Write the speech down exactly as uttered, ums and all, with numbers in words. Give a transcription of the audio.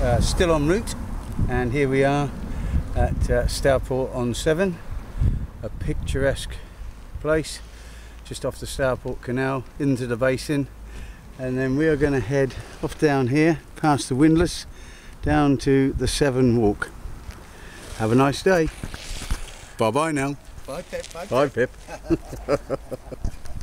uh, still en route, and here we are at uh, Stourport-on-Severn, a picturesque place just off the Stourport Canal into the basin, and then we are going to head off down here past the Windlass down to the Severn Walk. Have a nice day. Bye bye now. Bye Pip. Bye, Bye Pip.